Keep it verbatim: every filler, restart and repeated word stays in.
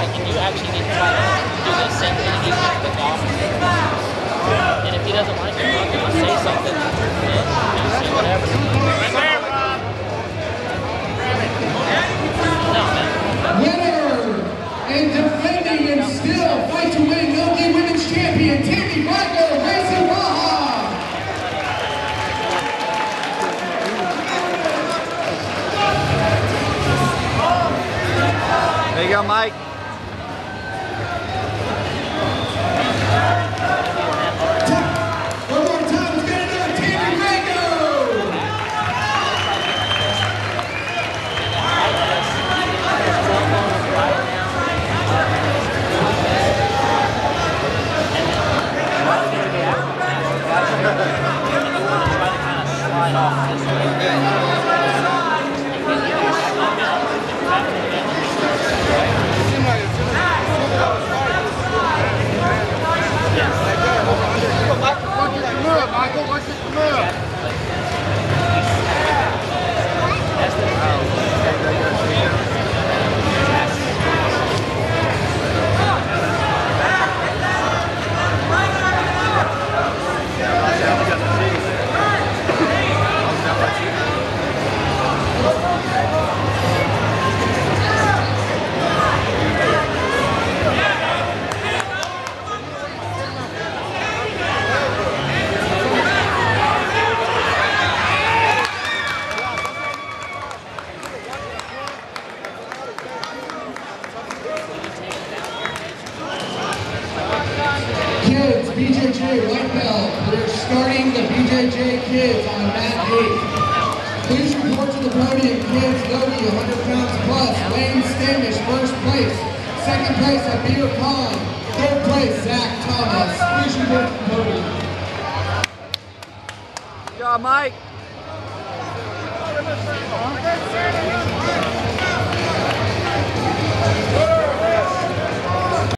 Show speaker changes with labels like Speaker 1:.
Speaker 1: Mike, and you actually need to try to do the same thing he did with the golf. And if he doesn't like it, fuck him, say something, and say whatever. Right there, Rob. No, man.
Speaker 2: Winner and defending and still fight to win N O G Women's Champion, Tammy Michael, Racing Baja.
Speaker 3: There you go, Mike.
Speaker 2: One more time, let's get another Tammy Michael.
Speaker 4: Michael, watch this come up.
Speaker 1: That's the
Speaker 2: Kids, B J J white belt. We're starting the B J J kids on mat eight. Please report to the podium. Kids, Logie, one hundred pounds plus. Wayne Standish, first place. Second place, Abir Khan. Third place, Zach Thomas. Please report to the podium.
Speaker 3: Good job, Mike.